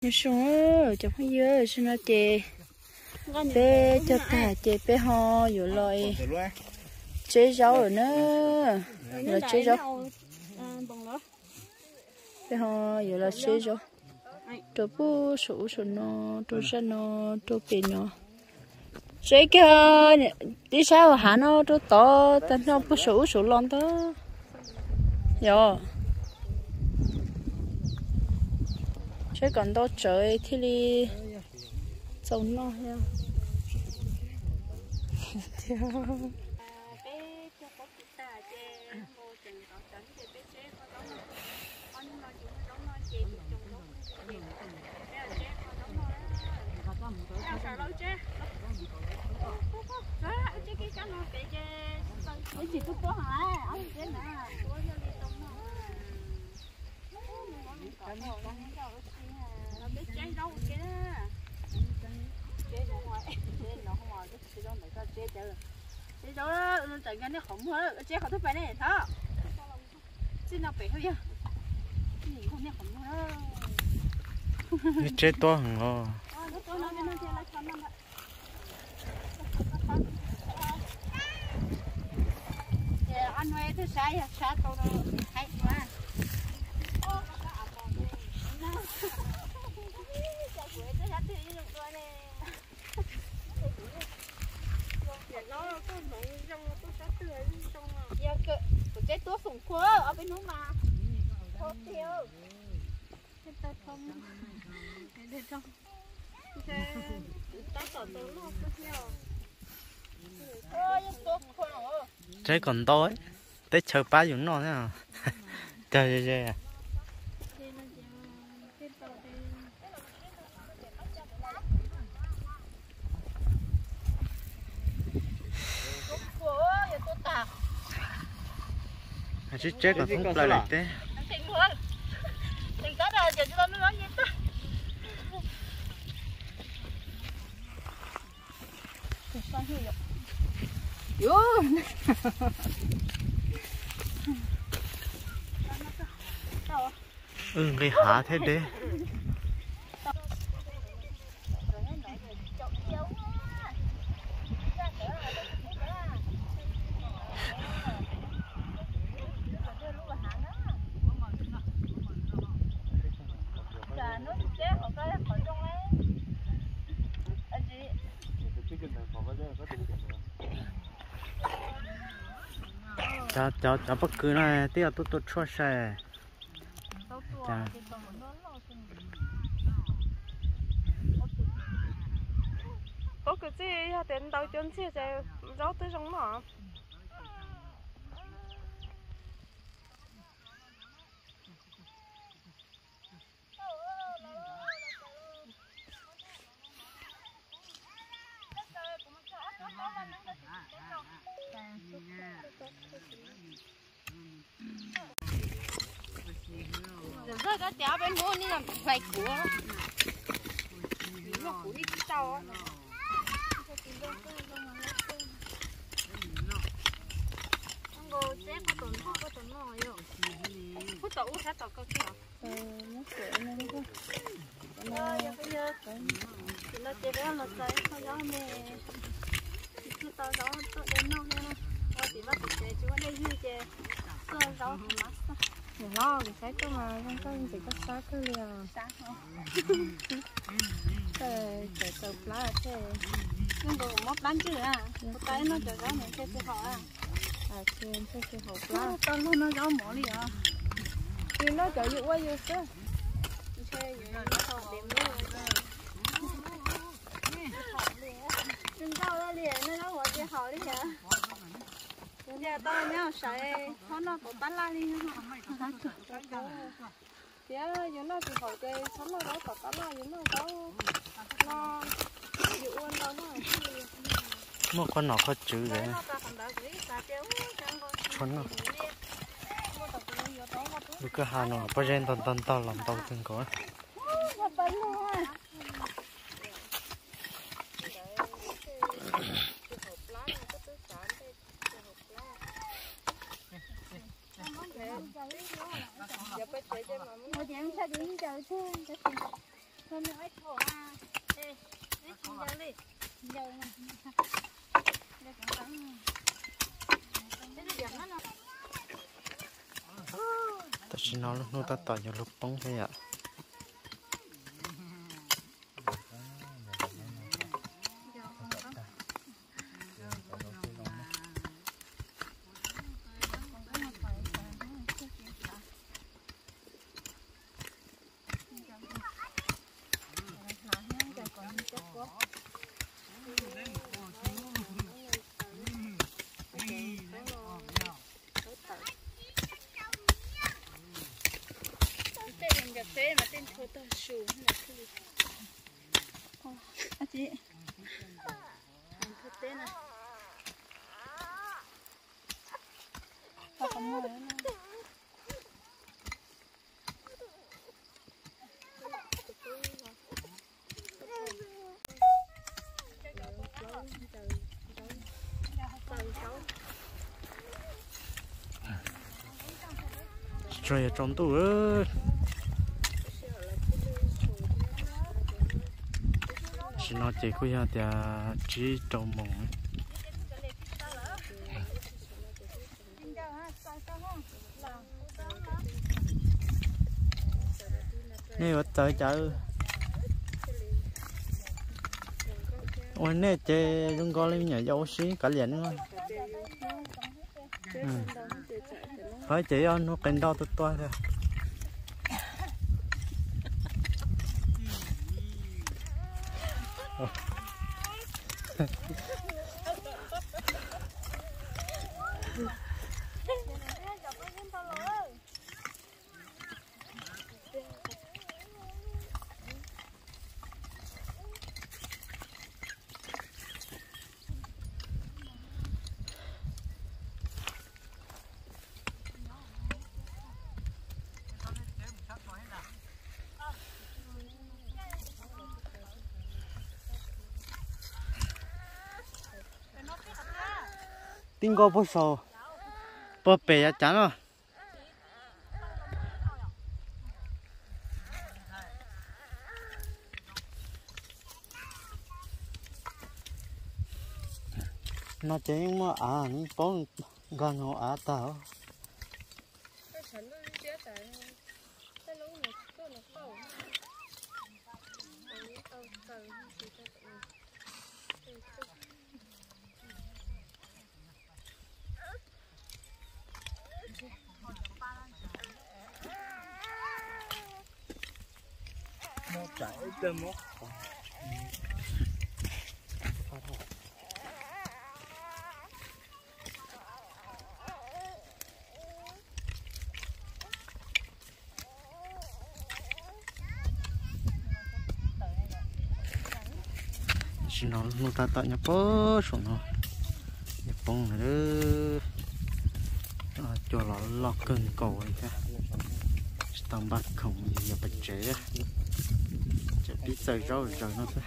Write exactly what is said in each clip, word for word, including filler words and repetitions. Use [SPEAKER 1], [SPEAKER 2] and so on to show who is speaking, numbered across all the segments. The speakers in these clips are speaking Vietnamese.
[SPEAKER 1] như xuống ơi chẳng phải dơ xin nó chè bé cho ta chè bé ho rồi lại chế rau rồi nữa là chế rau bé ho rồi là chế rau đồ bù sủ sủ nó đồ sắn nó đồ bì nó chế cái đi sao hả nó đồ to tên nó bù sủ sủ lon đó rồi chế còn đó trời thì đi trồng nó ha
[SPEAKER 2] cái gì tôi có hả? Ông chết nè. Nó biết cháy đâu kia. Cháy đâu ngoài. Cháy nó không ngoài cái gì đâu mà sao cháy chơi. Cháy đâu đó, nó chẳng cái nó khổng hơn, cháy không thích phải này thà. Chứ nó bị thôi chứ. Cái gì không biết khổng hơn.
[SPEAKER 3] Cháy to hả?
[SPEAKER 2] Ờ, nó to nó cái nó cháy lại con nó. Anh huê thứ sai sai tôi nó hay quá. Cái túi phùng khứa ở bênนู้mà thôi tiêu cái tay không cái đây không cái tay còn tôi nó không tiêu ôi túi khứa
[SPEAKER 3] trái còn to ấy tết chơi ba giống nó thế nào chơi chơi chơi à chứ chết còn không lại lại thế ừ cái hả thế đấy cho cho cho bất cứ này tiếc tôi tôi chua xe chà
[SPEAKER 1] có cái gì đến đầu chân xe sẽ rau tới trong nó rồi cái téo bên mua đi làm vài cua nó cua đi sau á chế có tuần có có tuần nào rồi có tàu hết tàu có kia nó sửa nó có nó bây giờ nó chế béo nó chế nó gió mẹ khi tao gió tao đến nông nè tao chỉ bắt chế chú ở đây như chế tao gió không mát nó thì phải cho mà không có chỉ có sát thôi liền sát không cái cái tàu lá thế nhưng mà mất bán chứ à cái nó cho gió mình sẽ họ à à trên sẽ sẽ học lá tao luôn nó gió mỏ liền à thì nó cho dụ qua dụ chứ chơi dụ nó học điểm luôn đừng đâu ra liền nó nó gọi cho họ đi hả giờ tao nhớ sợi nó có bán la đi hả chứ giờ nó chỉ hỏi cái nó nó đó có bán la giờ nó có nó dụ ăn đâu nó
[SPEAKER 3] một con nó có chữ vậy con nó được cái hà nó bây giờ tận tận tao làm tao từng có
[SPEAKER 2] thôi nói thổ à ê đi xin dâu đi dâu này đây cũng trắng cái gì nó nó
[SPEAKER 3] ta chỉ nói lúc nó ta tỏi cho lúc bóng thế ạ
[SPEAKER 2] thế mà tên thua tao sù hay là cái gì? À chị, anh thua tên này. Sao không ngồi nữa?
[SPEAKER 3] trời trong tủ ơi chỉ nói chỉ có nhà thì chỉ trong mộng nè bắt tới chợ ôi nè chơi đừng có lên nhà dâu xí cả liền luôn phải chỉ ăn nó cành đau to to thôi tin có bớt sầu bớt bể chán rồi nó chỉ mà à những con gần họ à tao nó chạy tên mốt chỉ nó nó ta tạo nhà bớt xuống nó nhà bông này đó cho nó lọt cơn cầu ấy cả tầm bắt không nhà bạch chế chỉ biết chơi rau rồi nó thôi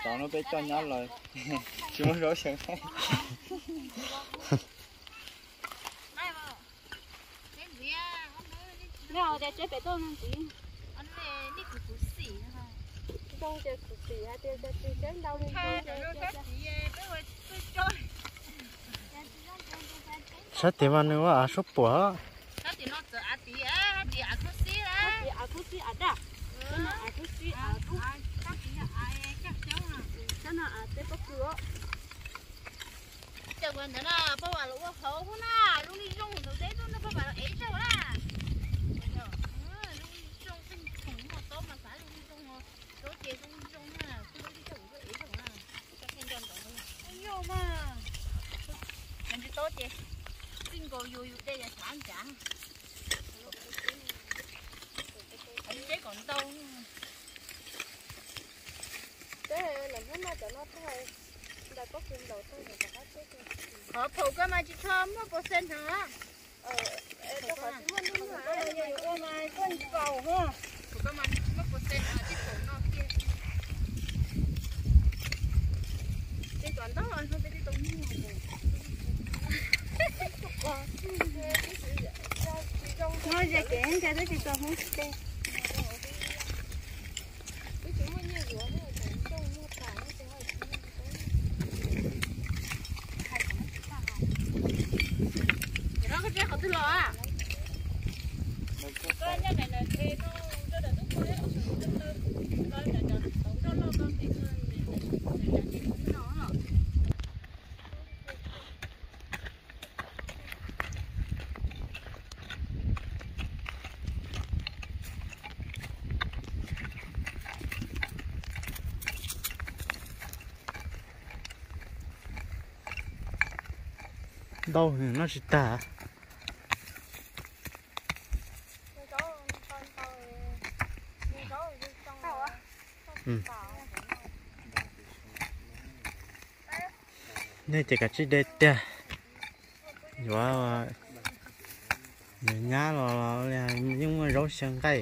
[SPEAKER 4] tao nó bé cho nhá rồi chỉ muốn rối sừng thôi
[SPEAKER 1] nào để chế bé tôm gì
[SPEAKER 2] anh về đi củ xỉ ha
[SPEAKER 1] trong chế củ xỉ hay chế chế chế chế đâu đi
[SPEAKER 3] sao thì mà nếu mà số bữa
[SPEAKER 2] sao thì nó giờ ăn tí á thì ăn củ xỉ á
[SPEAKER 1] thì ăn củ xỉ ăn đã cho nó ăn củ xỉ ăn củ
[SPEAKER 2] các chị ai các cháu à
[SPEAKER 1] cho nó ăn tế bắp cửa
[SPEAKER 2] chờ quên nữa là bao bà lúa khẩu không na lúc đi rong rồi đấy nó bao bà ấy sao là tốt chị, kinh cầu dù dù đây là sản trả, anh chế còn đâu,
[SPEAKER 1] thế làm thế nào cho nó thôi, đã có kim đầu thôi thì phải chết rồi.
[SPEAKER 2] họ phụ cái mà chị thơm nó có sen hả?
[SPEAKER 1] Ờ, tôi phải muốn đúng là cái này cái này con cầu ha,
[SPEAKER 2] phụ cái mà nó có sen à chứ phụ nó kia, đây còn đó rồi không biết đi đâu nữa.
[SPEAKER 1] nói ra kén cho nó chỉ còn không tên
[SPEAKER 2] nó cái trái không thứ lo à cái này này này thì nó cho đợt lúc mới ở chỗ đó coi đợt đợt tổng đó lo con thì nó nó
[SPEAKER 3] đâu thì nó chỉ tả ừ. Đây chỉ cả chỉ để tia wow nhá lo là nhưng mà rau xanh cay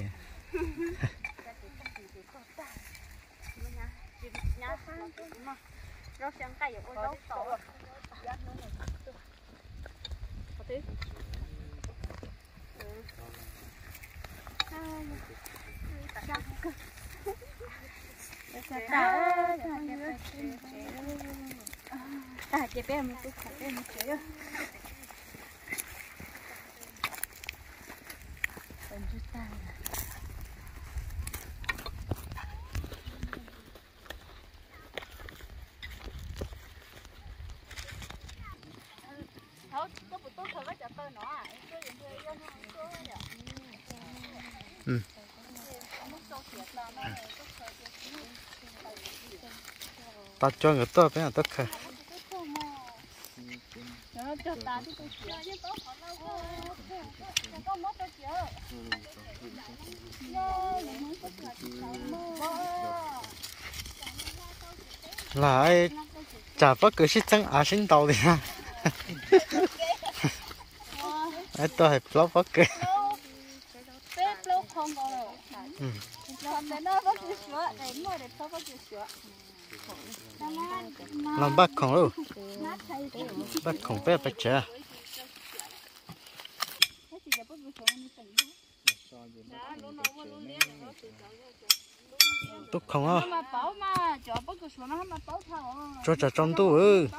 [SPEAKER 1] rau xanh cay ở đâu tổ ta chỉ bé một chút bé một chút còn chút ta
[SPEAKER 2] thôi có một tốt thôi có chợ tơ nó à cái gì chơi vô nó có vậy
[SPEAKER 3] ừ ta cho người ta phải là tất cả
[SPEAKER 1] cho ta đi tôi chơi chứ có còn đâu có có mất đâu chưa
[SPEAKER 3] là ai chả bắt cứ xích trắng à sinh tàu thì ha ai tôi hay flop bắt cứ
[SPEAKER 1] không có rồi làm để nó bắt được sữa để mua để cho bắt được sữa
[SPEAKER 3] làm bắt không luôn bắt không bé bắt trẻ tốt không á cho trả trongตู้ừ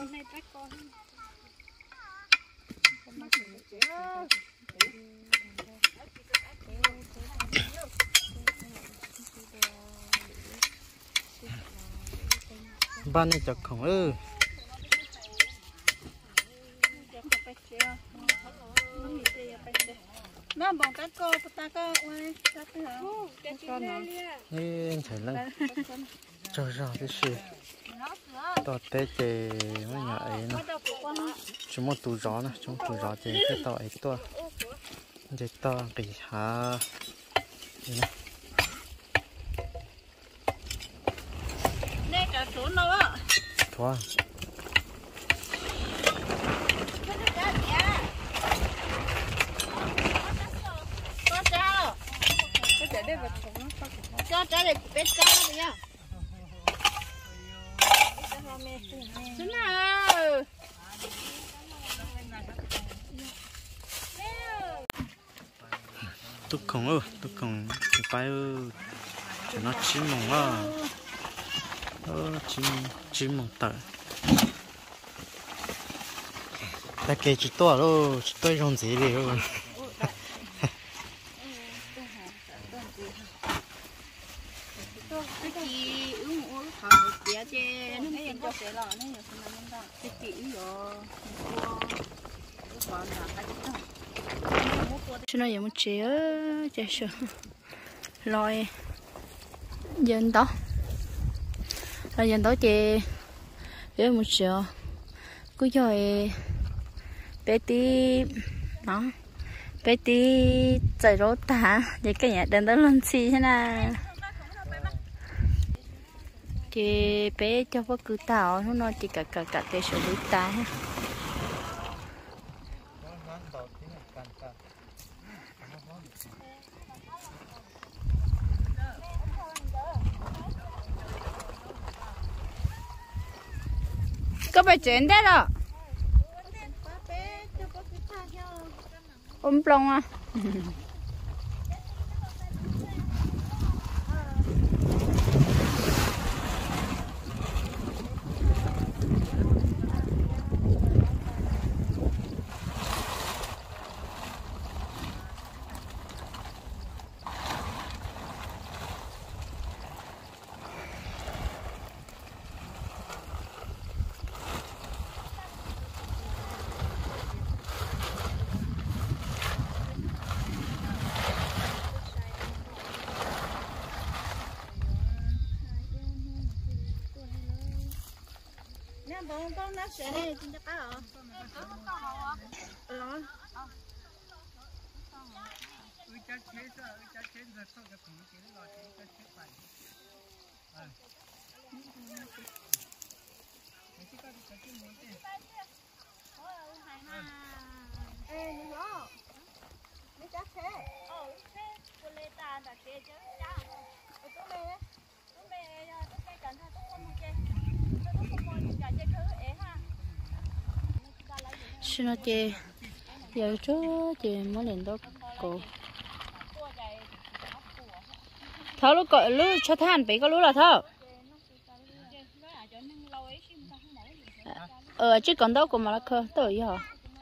[SPEAKER 3] ban này chọc không ư
[SPEAKER 1] nó bằng cá co ta co ơi cá cái hả con nó
[SPEAKER 3] นี่ใช่แล้วcho cho cái gì tao té chè mấy nhỏ ấy nó chúng một tủ gió này chúng tủ gió thì cái tao ấy to để tao cái hả này
[SPEAKER 1] nè cả số đâu á
[SPEAKER 3] thôi
[SPEAKER 2] cho trái này bé cá nữa nha Xin nào.
[SPEAKER 3] tôi không ơ tôi không phải ơ cho nó chín mồng à ơ chín chín mồng tờ ta kể chỉ to rồi chỉ tôi rong gì đi rồi
[SPEAKER 2] cái chị uống uống thằng chị chứ nó không có sẽ là nó nhiều phần năm đó cái chị rồi
[SPEAKER 1] cho nó giống một chế chế sữa lòi dân đó là dân đó chế với một sữa cứ rồi bé tí nó bé tí chạy rốt ta để cái nhà đừng đó lên xì thế nào chị bé cho bác cứ tao nó nói chị cả cả cả cái số đối ta có phải chuyện đấy đó ôm plong à
[SPEAKER 2] con con nó sẽ đi xin cho cá hả? Rồi. Ê, nó. Nó chắc thế. Ờ, thế. Cô lê ta đã kê chứ. Dạ. Ở chỗ này. Chỗ này tôi cây cảnh thôi, tôi không chơi.
[SPEAKER 1] xin nó chê giờ chú chê mới lên đó cổ tháo lúc gọi lúc cho than bị có lúc là tháo ờ chứ còn đâu của mà là cơ tới giờ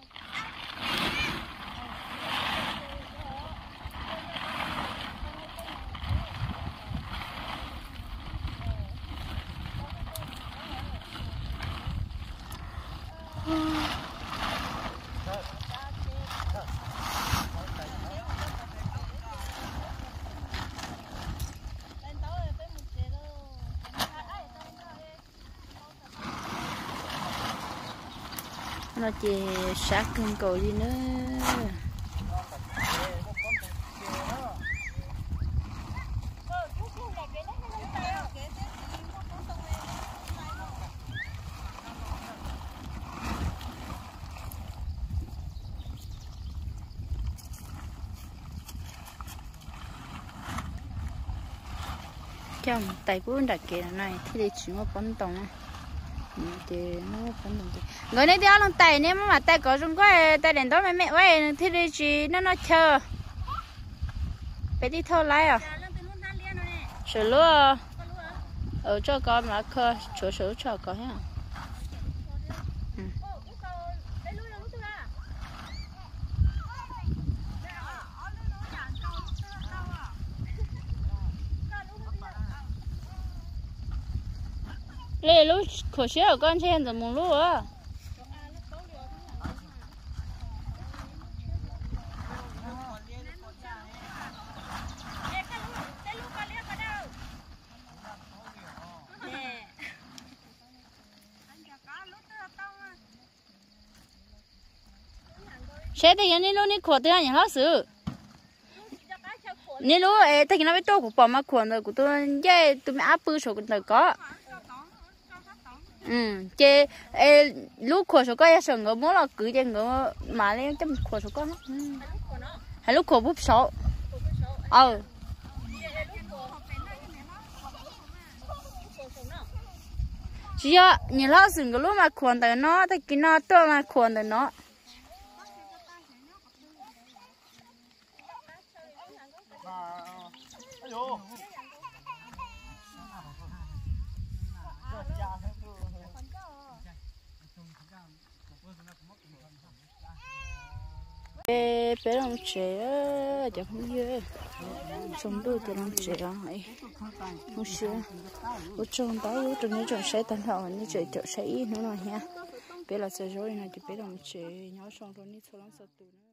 [SPEAKER 1] nó chỉ sát cơn cầu gì nữa chồng tại cũng đặt kia này thì để chỉ một bắn tông thì nó bắn tông thì người này đeo lần tay nếu mà tay có dùng cái tay đèn đó mẹ mẹ vậy thì để chỉ nó nó chờ bé đi thâu lái à sửa lúa ở cho con mà khơi chỗ sửa cho có ha lê lúc khổ xíu ở con trên rồi mùng lúa à sẽ thì anh lúc này khổ thì anh nhớ xử nên lúc ấy thì nó biết tôi của bỏ mà khổ rồi của tôi dễ tôi mới áp bự số của tôi có ừ chứ lúc khổ số có sợ ngỡ muốn là cứ cho ngỡ mà lên chấm khổ số có hay lúc khổ bút số ờ chỉ ạ nhìn lo sừng cái lúc mà khuẩn tới nó thì cái nó to mà khuẩn tới nó bé bé làm trẻ chẳng không dễ sống đôi thì làm trẻ ấy không sure ở trong đó ở trong những chỗ sẽ tận hậu như chỗ chỗ sẽ ít nữa rồi nha bé là sẽ rồi này thì bé làm trẻ nhỏ xong rồi ní số lắm số tuổi